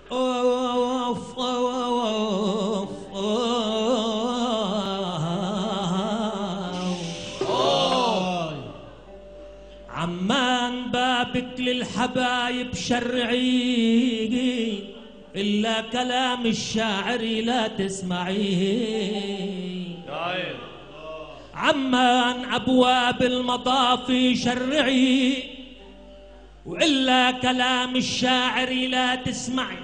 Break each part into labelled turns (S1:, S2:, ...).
S1: أوف أوف عمان بابك للحبايب شرعي إلا كلام الشاعر لا تسمعيه. عمان أبواب المضافي شرعي وإلا كلام الشاعر لا تسمعي.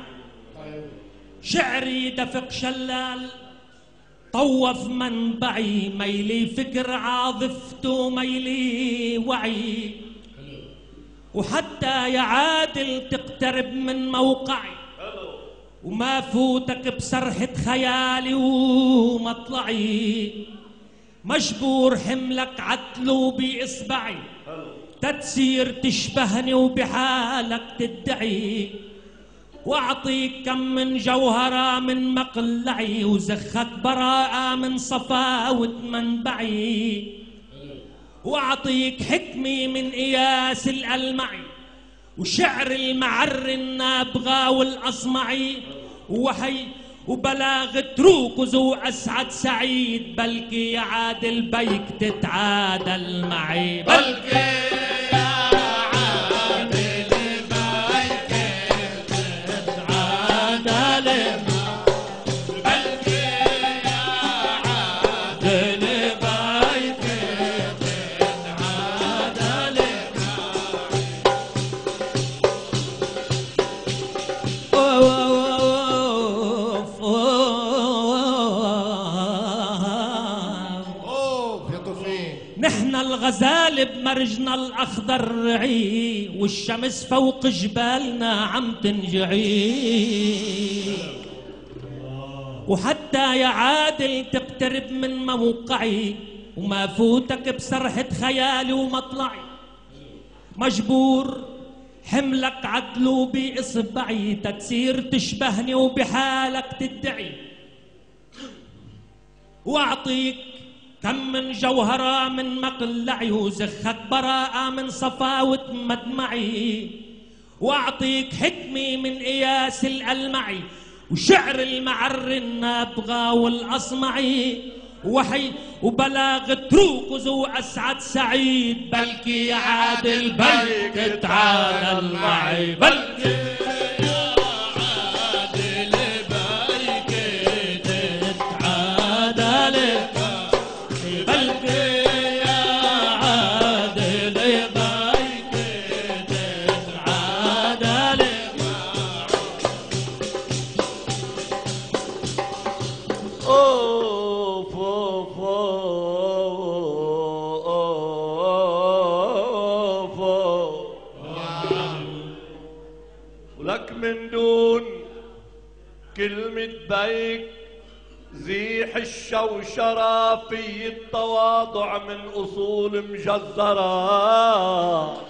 S1: شعري دفق شلال طوف منبعي، ميلي فكر عاطفته ميلي وعي، وحتى يا عادل تقترب من موقعي وما فوتك بسرحة خيالي ومطلعي. مجبور حملك عتلو بإصبعي تتصير تشبهني وبحالك تدعي، واعطيك كم من جوهرة من مقلعي وزخك براءة من صفاوة منبعي، واعطيك حكمي من إياس الألمعي وشعر المعر النابغة والأصمعي، وحي وبلاغة روكز وأسعد سعيد، بلكي يا عادل بيك تتعادل معي، بلكي نحن الغزال بمرجنا الأخضر رعي، والشمس فوق جبالنا عم تنجعي، وحتى يا عادل تقترب من موقعي وما فوتك بسرحة خيالي ومطلعي. مجبور حملك عدلو بإصبعي تتصير تشبهني وبحالك تدعي، واعطيك كم من جوهرة من مقلعي وزخك براءة من صفاوة مدمعي، واعطيك حكمي من إياس الألمعي وشعر المعر النابغة والأصمعي، وحي وبلاغة روكز وأسعد سعيد، بلكي يا عادل بيك تعادل معي، بلكي
S2: ولك من دون كلمة بيك زيح الشوشرة في التواضع من أصول مجزرة.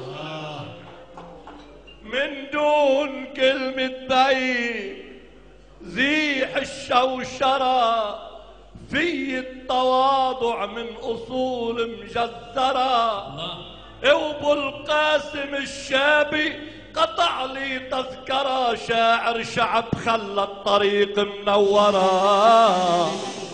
S2: من دون كلمة بيك زيح الشوشرة في التواضع من أصول مجزرة. وابو القاسم الشابي قطع لي تذكرة، شاعر شعب خلى الطريق منورة،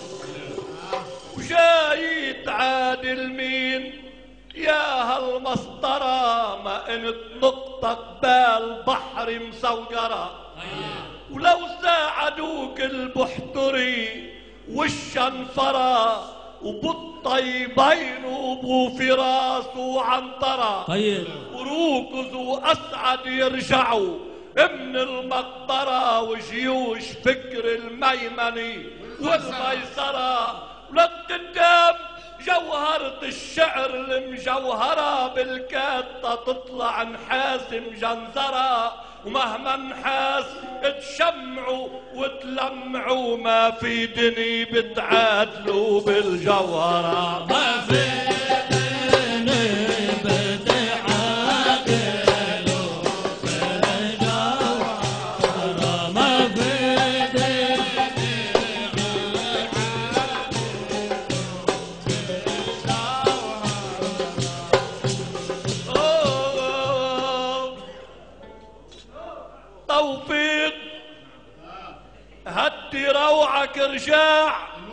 S2: وجاي تعادل مين يا هالمسطرة، ما انت نقطة قبال بحر مسوجرة. ولو ساعدوك البحتري والشنفرة وبالطيبين وابو فراس وعنطرة، وروكز واسعد يرجعوا من المقبرة، وجيوش فكر الميمني والميسرة. ولك قدام جوهرة الشعر المجوهرة بالكاتة تطلع نحاس مجنزرة، ومهما نحاس تشمعوا وتلمعوا ما في دني بتعادلوا بالجوهرة، ما في دني بتعادلوا بالجوهرة، ما في دني توفيق هدي روعك رجاع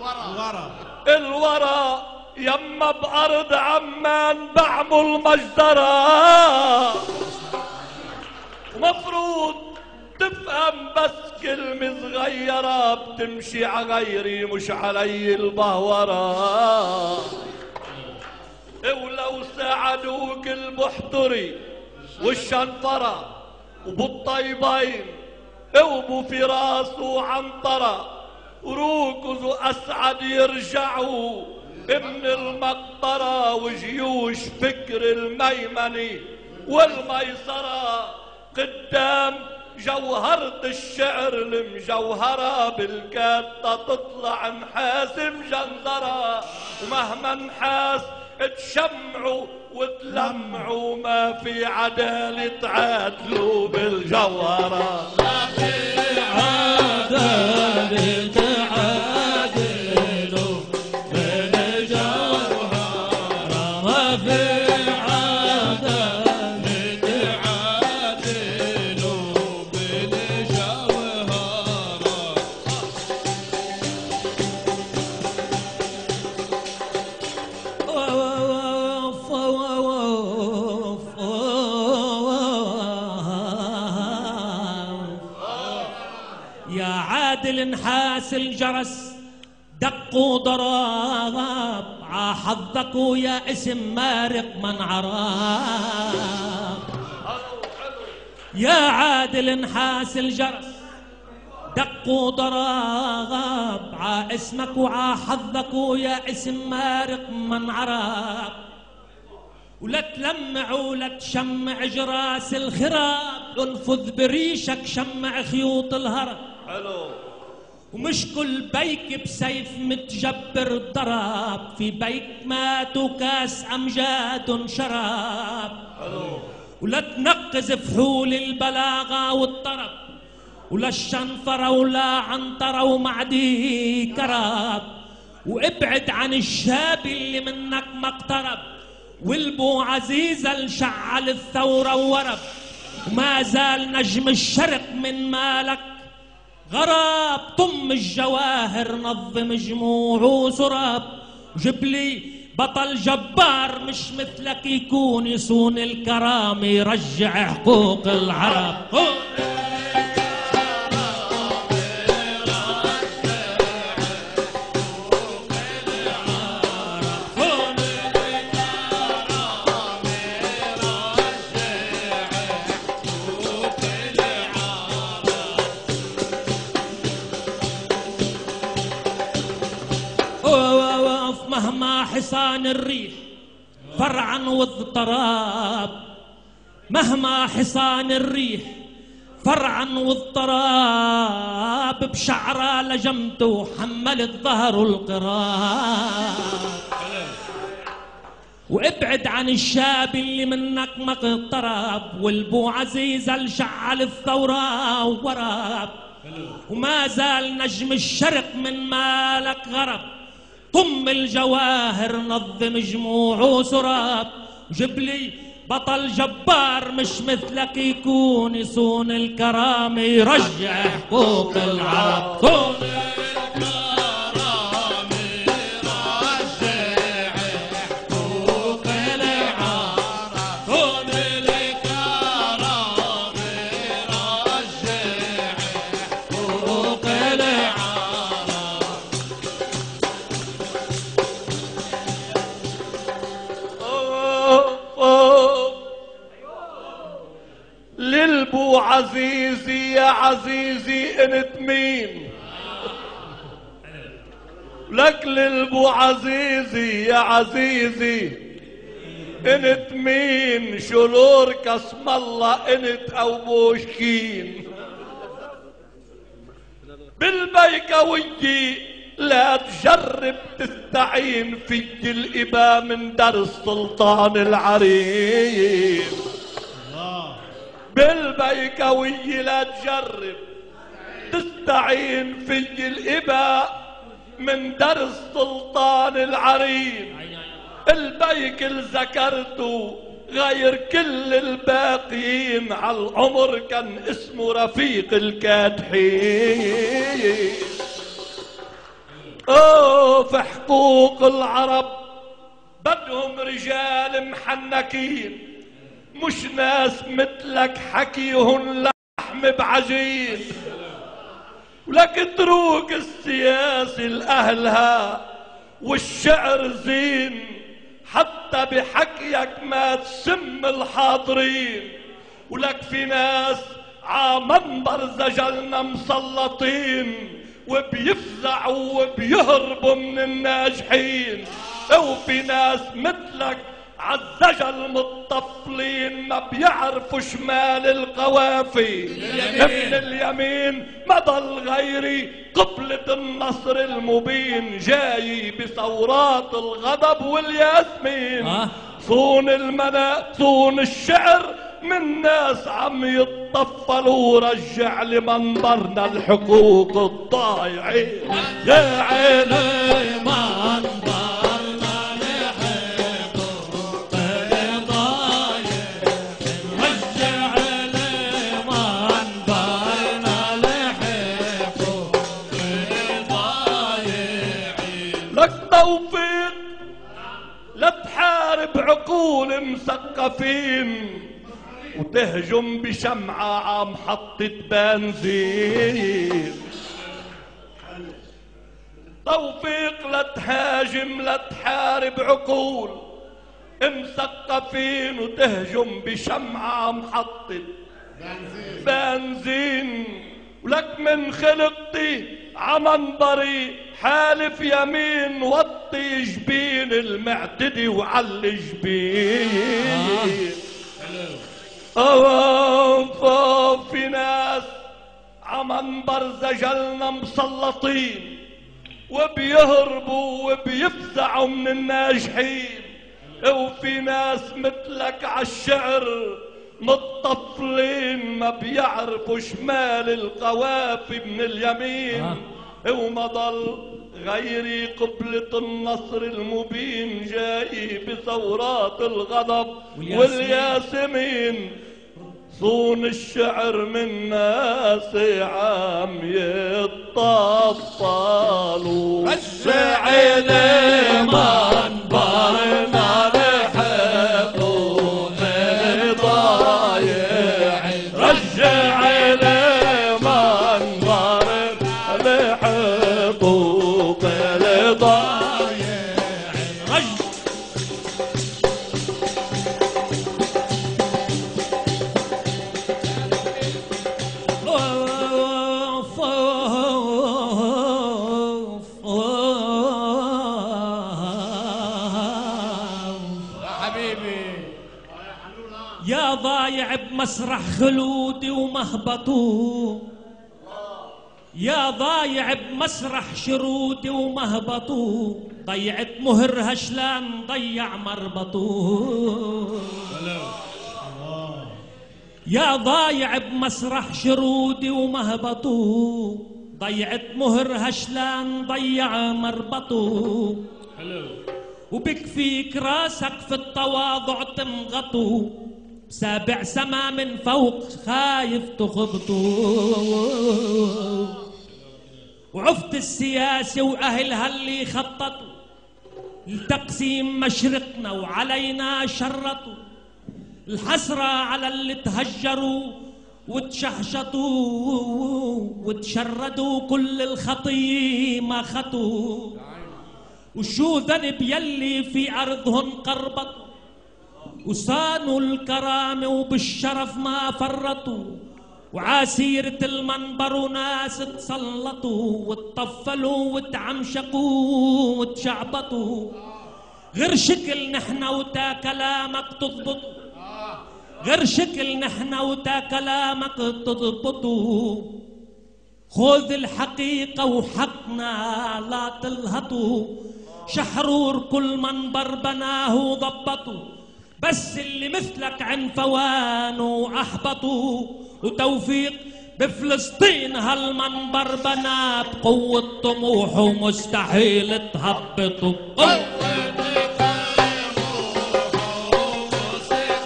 S2: الورا يما بأرض عمان بعمل مجزرة. مفروض تفهم بس كلمة صغيرة بتمشي عغيري مش علي البهورة. ولو ساعدوك البحتري والشنفرة وبالطيبين وبو فراس وعنطرة وركزوا أسعد يرجعوا من المقبرة وجيوش فكر الميمنة والميسرة قدام جوهرة الشعر المجوهرة بالكاتة تطلع نحاس مجنزرة. ومهما نحاس تشمعوا وتلمعوا ما في عدالة تعادلوا بالجوهرة.
S1: ما في عدالة تعادلوا بالجوهرة. ما في نحاس الجرس دق وضراب عحظك ويا اسم مارق من عراب. يا عادل نحاس الجرس دق وضراب اسمك وعحظك ويا اسم مارق من عراب. ولا تلمع ولا تشمع جراس الخراب انفذ بريشك شمع خيوط الهرب. ومش كل بيك بسيف متجبر ضرب في بيك مات وكاس امجاد شراب. ولا تنقز فحول البلاغه والطرب ولا الشنفره ولا عنطره ومعدي كراب. وابعد عن الشاب اللي منك ما اقترب والبو عزيزه الشعل الثوره وورب. وما زال نجم الشرق من مالك غراب طم الجواهر نظم جموع وسراب. جيب لي بطل جبار مش مثلك يكون يصون الكرامة يرجع حقوق العرب. مهما حصان الريح فرعا واضطراب. مهما حصان الريح فرعا واضطراب بشعره لجمته حملت ظهره القراب. وابعد عن الشاب اللي منك ما اقترب والبو عزيزه الشعل الثوره وراب. وما زال نجم الشرق من مالك غرب طم الجواهر نظم جموع وسراب. جيب لي بطل جبار مش مثلك يكون يصون الكرامة يرجع حقوق العرب.
S2: للبو عزيزي يا عزيزي انت مين؟ لك للبو عزيزي يا عزيزي انت مين؟ شلور كسم الله انت او بوشكين بالبيكوية لا تجرب تستعين في الإبا من درس سلطان العريم. بالبيكوية لا تجرب تستعين في الإباء من درس سلطان العريم. البيك اللي ذكرته غير كل الباقيين على العمر كان اسمه رفيق الكادحين. في حقوق العرب بدهم رجال محنكين، مش ناس مثلك حكيهن لحم بعجين. ولك تروق السياسة لأهلها والشعر زين، حتى بحكيك ما تسم الحاضرين. ولك في ناس عمنبر زجلنا مسلطين، وبيفزعوا وبيهربوا من الناجحين. وفي ناس مثلك عالزجل متطفلين، ما بيعرفوا شمال القوافي من اليمين. ما ضل غيري قبلة النصر المبين، جاي بثورات الغضب والياسمين. صون صون الشعر من ناس عم يتطفلوا، رجع لمنبرنا الحقوق الضايعين. يا عيني منبرنا الحقوق الضايعين، رجع لمنبرنا الحقوق الضايعين. لك توفيق لا تحارب عقول مثقفين، وتهجم بشمعة عمحطة بنزين. توفيق لا تهاجم لا تحارب عقول مثقفين، وتهجم بشمعة عمحطة بنزين. ولك من خلقتي عمنبري حالف يمين، وطي جبين المعتدي وعلي جبين. في ناس عمنبر زجلنا مسلطين، وبيهربوا وبيفزعوا من الناجحين. وفي ناس مثلك عالشعر متطفلين، ما بيعرفوا شمال القوافي من اليمين. وما ضل غيري قبلة النصر المبين، جاي بثورات الغضب والياسمين. صون الشعر من ناس عم يتطفلوا، رجع لمنبرنا الحقوق الضايعين، رجع لمنبرنا الحقوق الضايعين.
S1: يا ضايع بمسرح خلودي ومهبطوه، يا ضايع بمسرح شرودي ومهبطوه، ضيعت مهرها شلان ضيع مربطوه. يا ضايع بمسرح شرودي ومهبطوه، ضيعت مهرها شلان ضيع مربطوه. وبكفيك راسك في التواضع تمغطو، سابع سما من فوق خايف تخبطو. وعفت السياسة وأهلها اللي خططوا لتقسيم مشرقنا وعلينا شرطوا. الحسرة على اللي تهجروا وتشحشطوا وتشردوا، كل الخطية ما خطوا. وشو ذنب يلي في أرضهم قربطوا، وصانوا الكرامة وبالشرف ما فرطوا. وعاسيرة المنبر وناس تسلطوا، وتطفلوا وتعمشقوا وتشعبطوا. غير شكل نحنا وتا كلامك تضبطوا، غير شكل نحنا وتا كلامك تضبطوا. خذ الحقيقة وحقنا لا تلهطوا، شحرور كل منبر بناه وضبطوا. بس اللي مثلك عنفوان وأحبطوا. وتوفيق بفلسطين هالمنبر بنا بقوة طموح ومستحيل تهبطوا.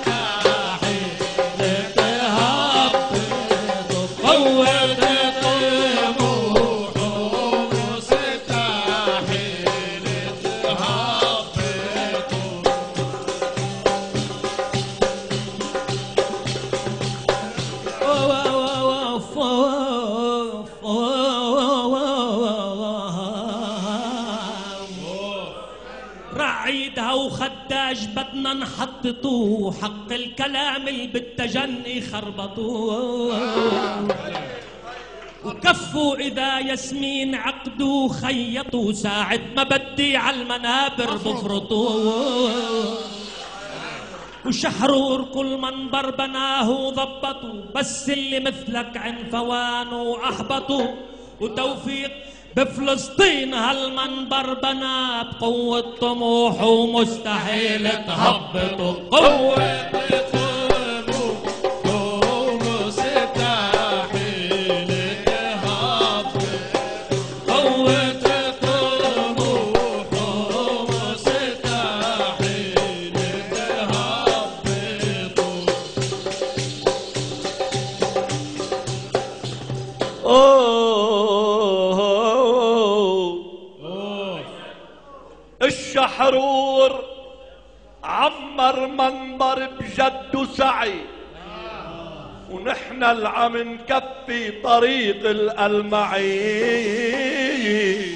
S1: بدنا نحططوه حق الكلام اللي بالتجني خربطوه وكفوا إذا ياسمين عقدوا خيطوا ساعة ما بدي عالمنابر بفرطوه وشحرور كل منبر بناه وضبطوا بس اللي مثلك عنفوان وأحبطوا وتوفيق بفلسطين هالمنبر بنا بقوة طموح ومستحيل تهبطوا قوة
S2: الشحرور عمر منبر بجد وسعي ونحن العم نكفي طريق الألمعي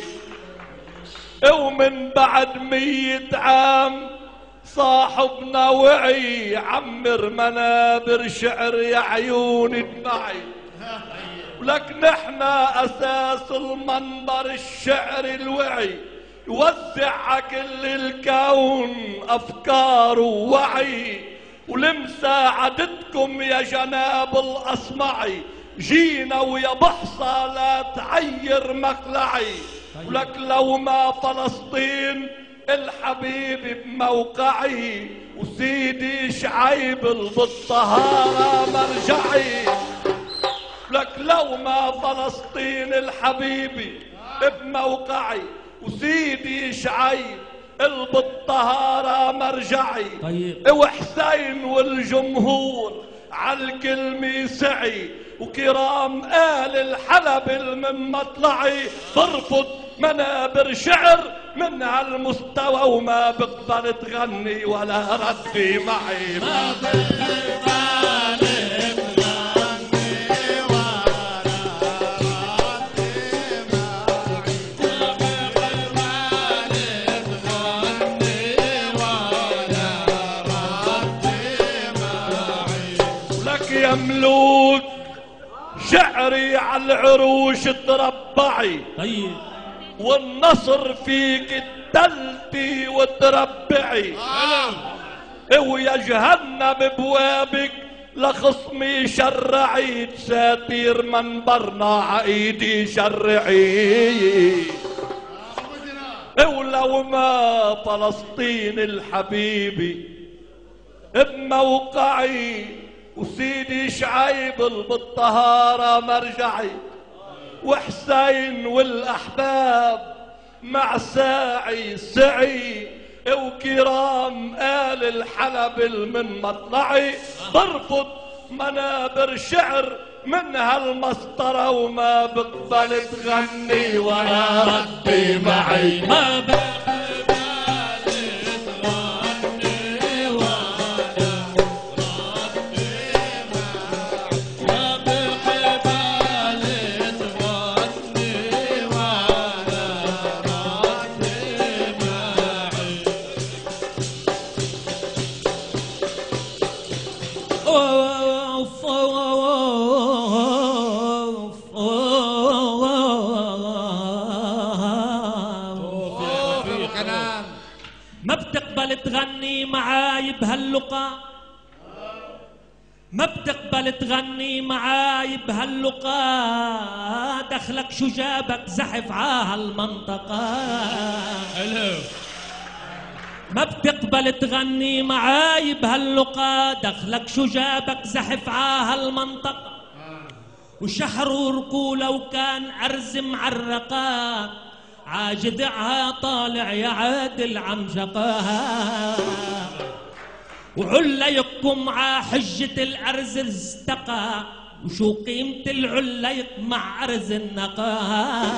S2: ومن بعد 100 عام صاحبنا وعي عمر منابر شعر يا عيوني دمعي ولك نحن أساس المنبر الشعر الوعي يوزع على كل الكون أفكار ووعي ولمساعدتكم يا جناب الأصمعي جينا ويا بحصة لا تعير مقلعي ولك لو ما فلسطين الحبيب بموقعي وسيدي شعيب بالطهارة مرجعي لك لو ما فلسطين الحبيبي بموقعي وسيدي شعيب بالطهارة مرجعي
S1: طيب.
S2: وحسين والجمهور عالكلمة سعي وكرام آل الحلب من مطلعي برفض منابر شعر من هالمستوى وما بقبل تغني ولا ردي معي ما بقبل ملوك شعري على العروش تربعي
S1: طيب
S2: والنصر فيك التلتي وتربعي ويا جهنم بوابك لخصمي شرعي تساتير منبرنا عايدي شرعي ولو ما فلسطين الحبيبي بموقعي وسيدي شعيب بالطهارة مرجعي وحسين والأحباب مع ساعي سعي وكرام آل الحلب من مطلعي برفض منابر شعر من هالمسطرة وما بقبل تغني ولا ردي معي ما بقبل تغني معاي بهاللقا ما بتقبل تغني معاي بهاللقا دخلك شو جابك زحف عهالمنطقة ما بتقبل تغني معاي بهاللقا دخلك شو جابك زحف عهالمنطقة وشحرور لو كان أرز معرقات عاجدعها طالع يا عادل عمشقاها وعليكم ع حجة الأرز استقى وشو قيمة العليق مع أرز النقاها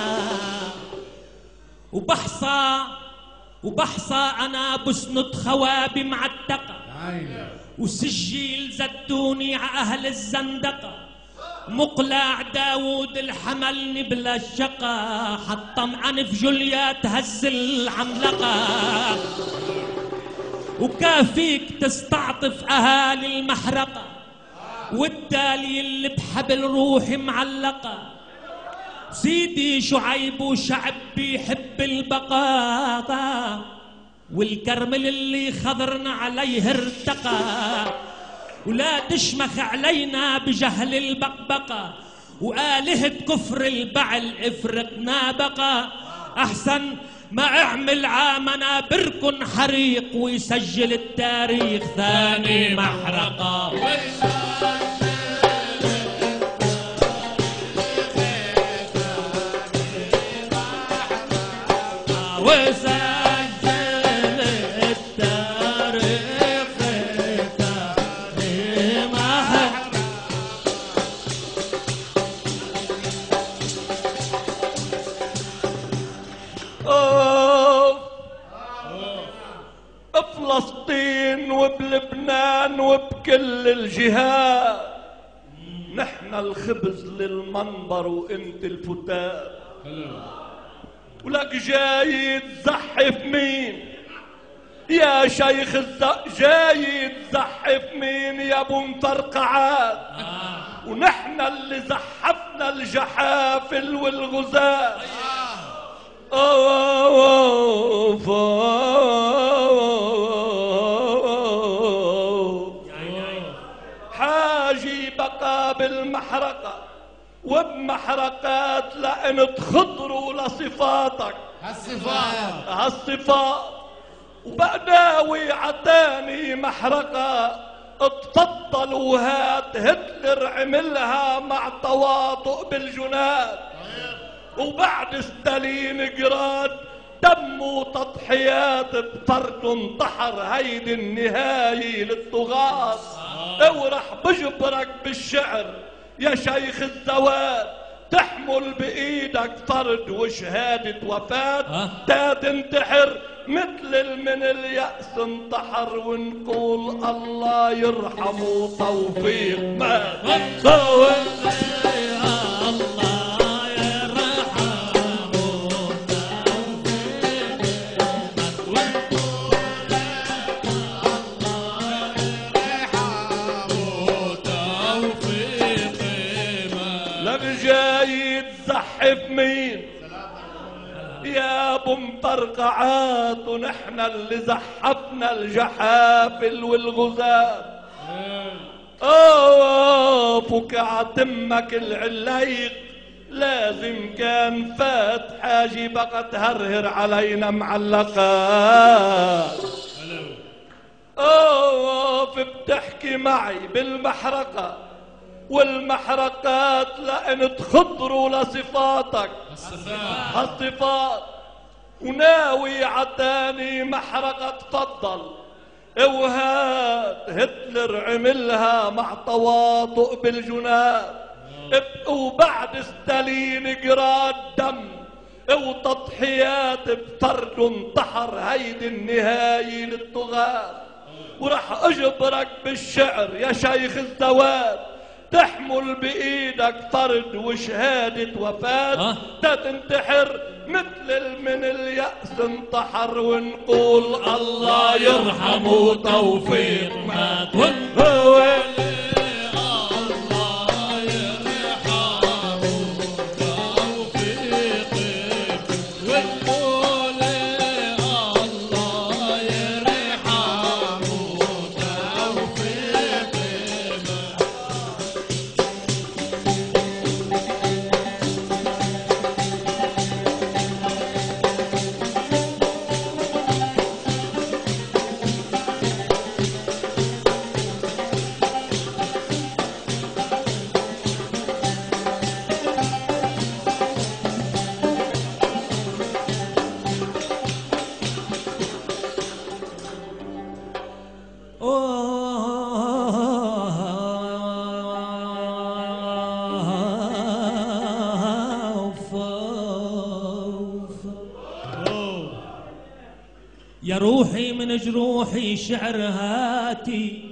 S2: وبحصى أنا بسند خوابي معتقة وسجيل زدوني ع أهل الزندقة مقلع داود الحملني بلا شقا حطم أنف جوليا تهز العملقة
S1: وكافيك تستعطف أهالي المحرقة والتالي اللي بحبل روحي معلقة. سيدي شعيب وشعب بيحب البقاء والكرمل اللي خضرنا عليه ارتقى. ولا تشمخ علينا بجهل البقبقة وآلهة كفر البعل افرقنا بقى. أحسن ما اعمل عامنا بركن حريق ويسجل التاريخ ثاني محرقة. وسجل التاريخ ثاني محرقة.
S2: بفلسطين وبلبنان وبكل الجهات نحن الخبز للمنبر وانت الفتات. ولك جاي تزحف مين يا شيخ جاي تزحف مين يا ابو مفرقعات؟ ونحن اللي زحفنا الجحافل والغزاة. حاجي بقى بالمحرقة وبمحرقات لأن تخضروا لصفاتك هالصفات. وبقناوي عتاني محرقة اتفضل وهات هتلر عملها مع تواطؤ بالجنات. وبعد ستالين جراد دم وتضحيات بفرد انتحر هيدي النهاية للطغاة. اورح بجبرك بالشعر يا شيخ الزواد تحمل بايدك فرد وشهادة وفاة تا تنتحر مثل من اليأس انتحر ونقول الله يرحمه توفيق مات. جاي تزحف مين يا ابو مفرقعات؟ ونحن اللي زحفنا الجحافل والغزاة. فك عتمك العليق لازم كان فات حاجي بقى تهرهر علينا معلقات. بتحكي معي بالمحرقة والمحرقات لأن تخضروا لصفاتك هالصفات. وناوي عتاني محرقة تفضل وهات هتلر عملها مع تواطؤ بالجنات. وبعد ستالين جراد دم وتضحيات بفرد انتحر هيدي النهاية للطغاة. ورح اجبرك بالشعر يا شيخ الزواد تحمل بايدك فرد وشهادة وفاة تا تنتحر مثل من اليأس انتحر ونقول الله يرحمه توفيق مات.
S1: يا روحي من جروحي شعر هاتي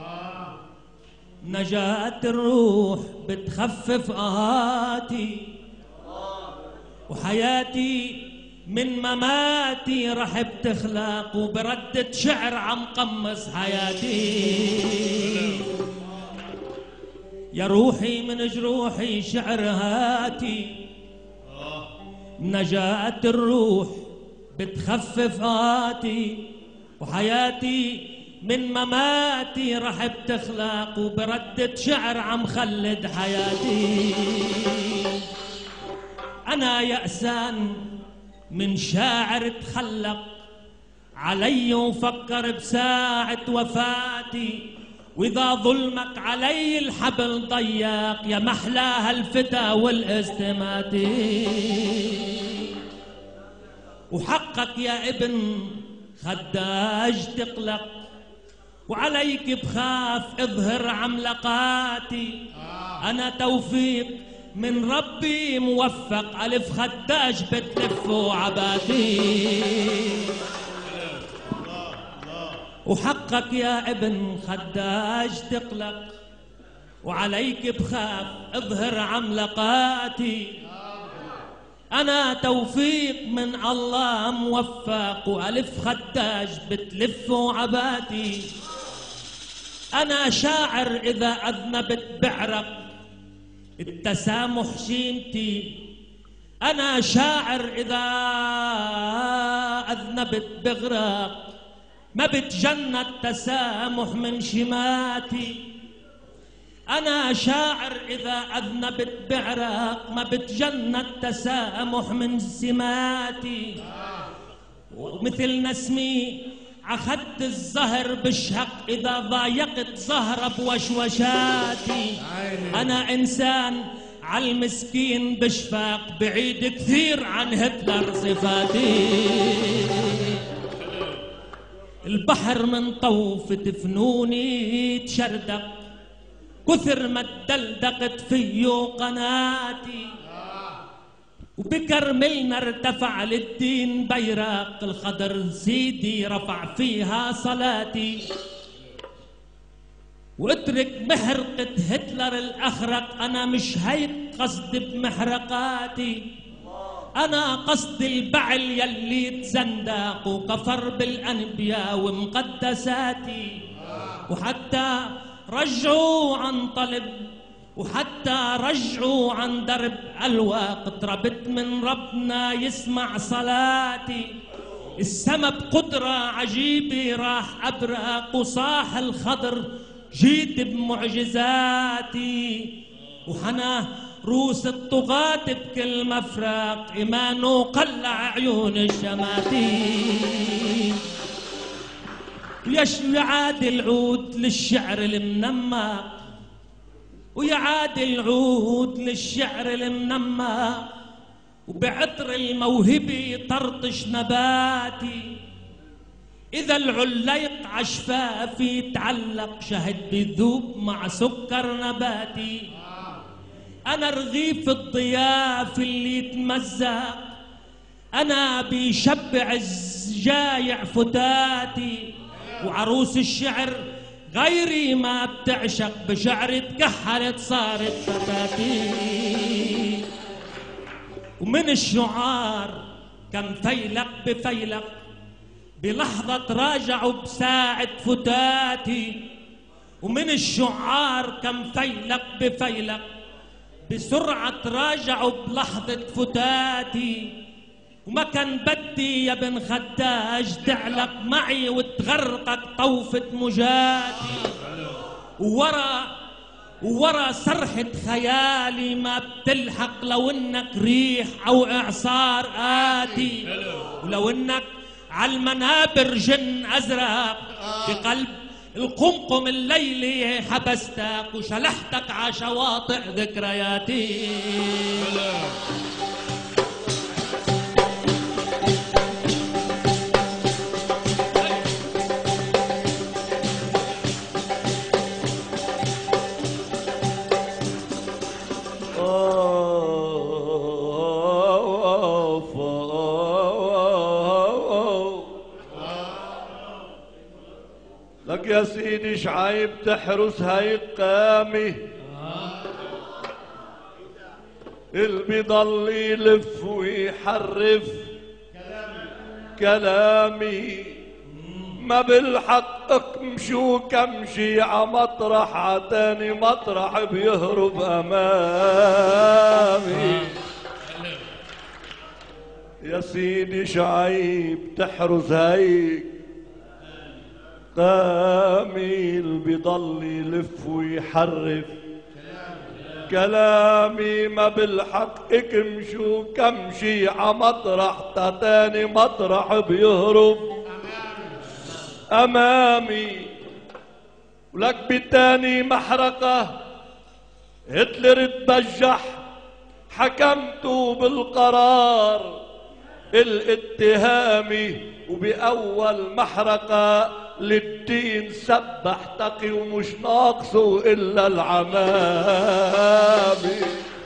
S1: نجاة الروح بتخفف آهاتي وحياتي من مماتي رح بتخلق وبردة شعر عم قمص حياتي. يا روحي من جروحي شعر هاتي، نجاة الروح بتخفف هاتي، وحياتي من مماتي رح بتخلق وبردة شعر عم خلد حياتي. أنا يأسان من شاعر تخلق علي وفكر بساعة وفاتي، وإذا ظلمك علي الحبل ضيق يا محلاها الفتى والاستماتي. وحقك يا ابن خداج تقلق، وعليك بخاف اظهر عملقاتي. أنا توفيق من ربي موفق، ألف خداج بتلف عباتي. وحقك يا ابن خداج تقلق، وعليك بخاف اظهر عملقاتي. أنا توفيق من الله موفق، وألف خداج بتلف عباتي. أنا شاعر إذا أذنبت بعرق التسامح شيمتي. أنا شاعر إذا أذنبت بغرق ما بتجنى التسامح من شماتي. أنا شاعر إذا أذنبت بعرق ما بتجنى التسامح من سماتي. ومثل نسمي عخد الزهر بشهق إذا ضايقت زهرة بوشوشاتي. أنا إنسان عالمسكين بشفاق بعيد كثير عن هتلر صفاتي. البحر من طوفة فنوني تشردق كثر ما تدلدقت فيه قناتي. وبكرملنا ارتفع للدين بيراق الخضر سيدي رفع فيها صلاتي. واترك محرقة هتلر الأخرق، أنا مش هيك قصد بمحرقاتي. أنا قصد البعل يلي تزندق وكفر بالأنبياء ومقدساتي. وحتى رجعوا عن طلب وحتى رجعوا عن درب الواق اقتربت من ربنا يسمع صلاتي. السما بقدرة عجيبة راح أبرق وصاح الخضر جيت بمعجزاتي. وحنا روس الطغاة بكل مفرق إيمانه قلع عيون الشماتين. يعاد العود للشعر المنمق، ويعاد العود للشعر المنمق، وبعطر الموهبة طرطش نباتي. إذا العليق عشفافي تعلق شهد بذوب مع سكر نباتي. أنا رغيف الضياف اللي يتمزق، أنا بيشبع الجايع فتاتي. وعروس الشعر غيري ما بتعشق بشعر تكحلت صارت فتاتي. ومن الشعار كم فيلق بفيلق بلحظة راجعوا بساعة فتاتي. ومن الشعار كم فيلق بفيلق بسرعة راجعوا بلحظة فتاتي. وما كان بدي يا بن خداج تعلق معي وتغرقك طوفة مجاتي. وورا سرحة خيالي ما بتلحق لو انك ريح او اعصار آتي. ولو انك عالمنابر جن ازرق بقلب القمقم الليلي حبستك وشلحتك عشواطئ ذكرياتي.
S2: لك يا سيدي شعيب تحرس هاي القامة اللي بيضل يلف ويحرف كلامي ما بالحق اكمشي وكمشي عمطرح عتاني مطرح بيهرب امامي. يا سيدي شعيب تحرز هيك قاميل بضل يلف ويحرف كلامي ما بالحق اكمشي وكمشي عمطرح تاني مطرح بيهرب امامي. ولك بتاني محرقة هتلر اتبجح حكمته بالقرار الاتهامي وبأول محرقة للدين سبح تقي ومش ناقصه إلا العمامي.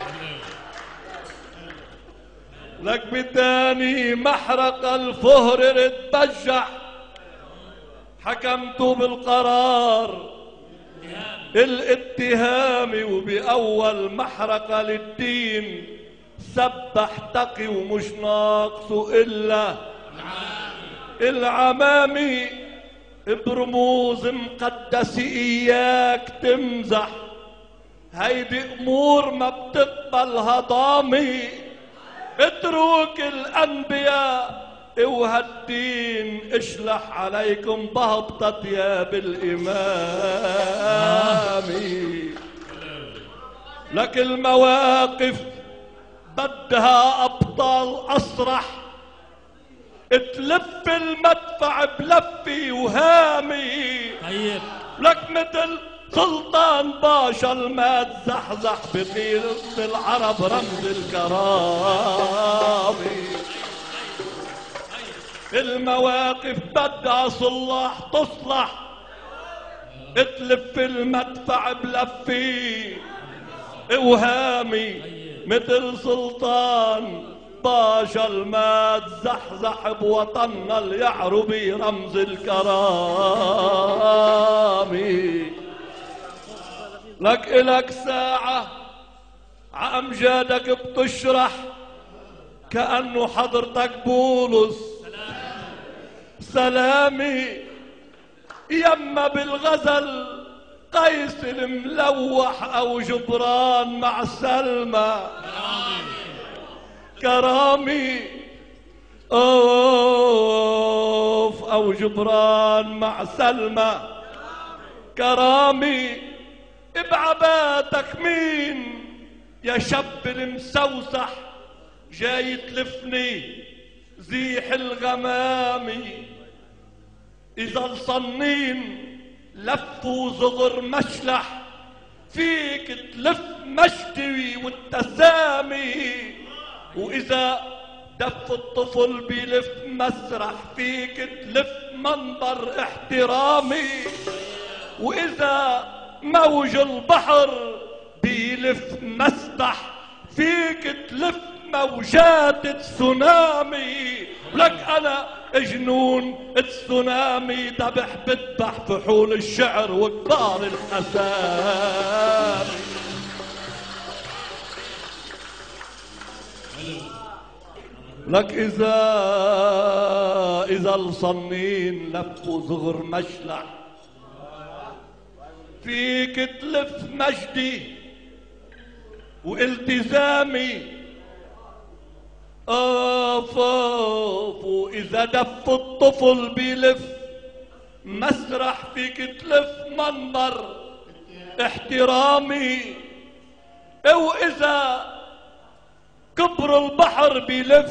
S2: لك بتاني محرقة الفهر اتبجح حكمته بالقرار الاتهامي وبأول محرقة للدين سبح تقي ومش ناقصه إلا العمامي. برموز مقدس إياك تمزح هيدي أمور ما بتقبل هضامي. اترك الأنبياء وهالدين اشلح عليكم بهبطة ثياب الإمامي. لك المواقف بدها أبطال أصرح تلف المدفع بلفي وهامي.
S1: طيب
S2: لك مثل سلطان باشا ما تزحزح بقيرة العرب رمز الكرامي. المواقف بدها صلاح تصلح تلف المدفع بلفي وهامي مثل سلطان باشا ما تزحزح بوطننا اليعربي رمز الكرامي. لك إلك ساعة عأمجادك بتشرح كأنه حضرتك بولس سلامي. يما بالغزل قيس الملوح أو جبران مع سلمى كرامي. أوف أو جبران مع سلمى كرامي. بعباتك مين يا شاب المسوسح جاي تلفني زيح الغمامي. إذا الصنين لفوا زغر مشلح فيك تلف مشتوي والتسامي. وإذا دف الطفل بيلف مسرح فيك تلف منبر احترامي. وإذا موج البحر بيلف مسبح فيك تلف موجات تسونامي. لك أنا جنون تسونامي ذبح بذبح فحول الشعر وكبار الأسامي. لك إذا الصنين لفوا زغر مشلح فيك تلف مجدي والتزامي. وإذا دف الطفل بيلف مسرح فيك تلف منبر احترامي. وإذا كبر البحر بيلف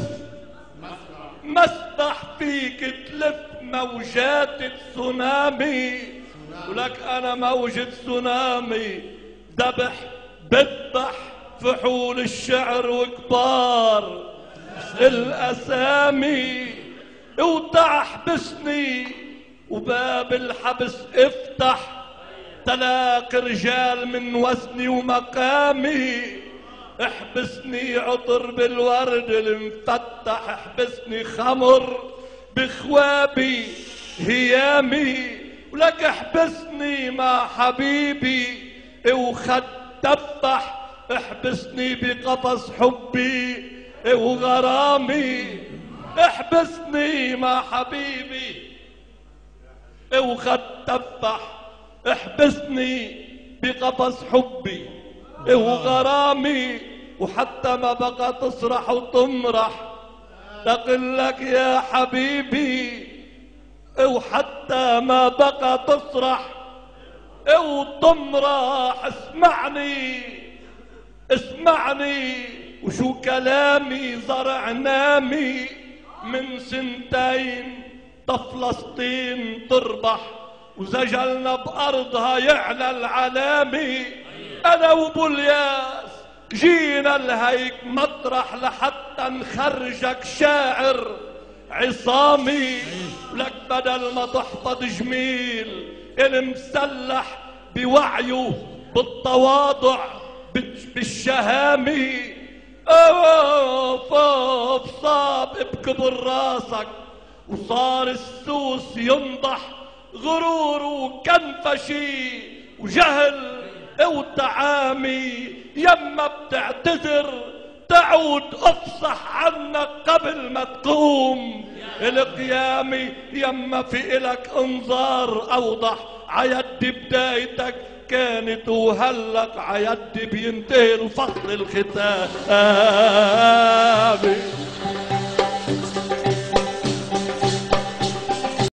S2: مسبح فيك تلف موجات تسونامي. ولك أنا موجة تسونامي ذبح بذبح فحول الشعر وكبار الأسامي. وتع حبسني وباب الحبس افتح تلاقي رجال من وزني ومقامي. احبسني عطر بالورد المفتح احبسني خمر بخوابي هيامي. ولك احبسني مع حبيبي وخد تبح احبسني بقفص حبي وغرامي. احبسني مع حبيبي وخد تفح، احبسني بقفص حبي وغرامي، وحتى ما بقى تصرح وتمرح تقلك يا حبيبي، وحتى ما بقى تصرح وتمرح. اسمعني اسمعني، وشو كلامي زرع نامي من سنتين فلسطين تربح، وزجلنا بأرضها يعلى العلامي. أنا وبولياس جينا لهيك مطرح لحتى نخرجك شاعر عصامي، ولك بدل ما تحفظ جميل المسلح بوعيه بالتواضع بالشهامي. اوف صاب بكبر راسك وصار السوس ينضح، غرور وكنفشي وجهل وتعامي. يما بتعتذر تعود افصح عنك قبل ما تقوم القيامي. يما في الك انظار اوضح، عيد بدايتك كانت وهلك عيد بينتهي الفصل الختامي.